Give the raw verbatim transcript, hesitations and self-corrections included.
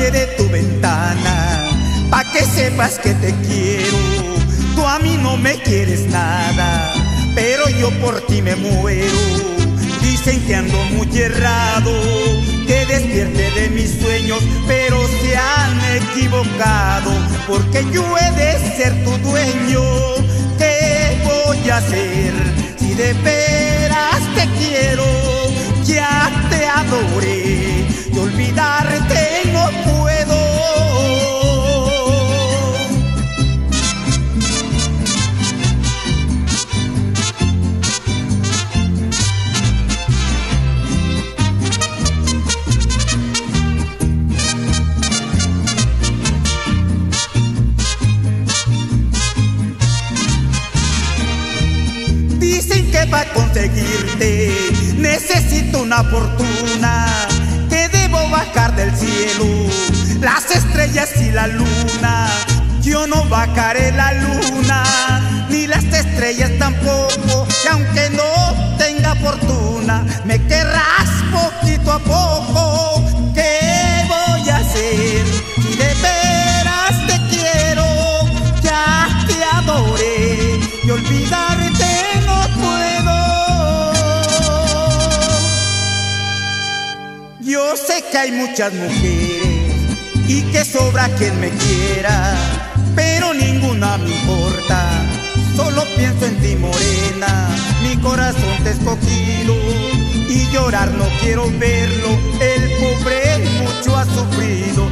pie de tu ventana, pa' que sepas que te quiero. Tú a mí no me quieres nada, pero yo por ti me muero. Dicen que ando muy errado, que despierte de mis sueños, pero se han equivocado, porque yo he de ser tu dueño. ¿Qué voy a hacer si de veras te quiero? Ya te adoré y olvidarte no puedo. Dicen que para conseguirte necesito una fortuna, que debo bajar del cielo las estrellas y la luna. Yo no bajaré la luna, ni las estrellas tampoco, y aunque no tenga fortuna, me querrás poquito a poco. ¿Qué voy a hacer si de veras te quiero? Ya te adoré y olvidarte no puedo. Yo sé que hay muchas mujeres y que sobra quien me quiera, pero ninguna me importa. Solo pienso en ti, morena, mi corazón te ha escogido, y llorar no quiero verlo. El pobre mucho ha sufrido,